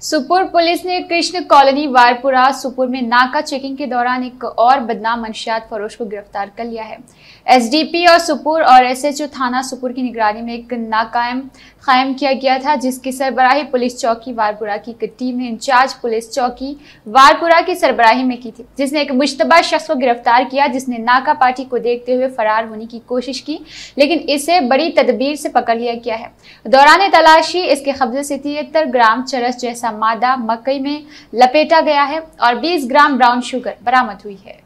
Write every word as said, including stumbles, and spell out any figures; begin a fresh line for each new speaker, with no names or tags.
सुपुर police ने Krishna colony वारपुरा सुपुर में नाका चेकिंग के दौरान एक और बदनाम मंशियात फरोश को गिरफ्तार कर लिया है। एसडीपी और सुपुर और एसएचओ थाना सुपुर की निगरानी में एक नाकाम कायम किया गया था, जिसकी सरबराही पुलिस चौकी वारपुरा की एक टीम ने इंचार्ज पुलिस चौकी वारपुरा की सरबराही में की थी, जिसने एक मुश्तबा शख्स को गिरफ्तार किया, जिसने नाका पार्टी को देखते हुए फरार होने की कोशिश की, लेकिन इसे बड़ी तदबीर से पकड़ लिया गया है। दौरान तलाशी इसके कब्जे से तिहत्तर ग्राम चरस जैसा मादा मकई में लपेटा गया है और बीस ग्राम ब्राउन शुगर बरामद हुई है।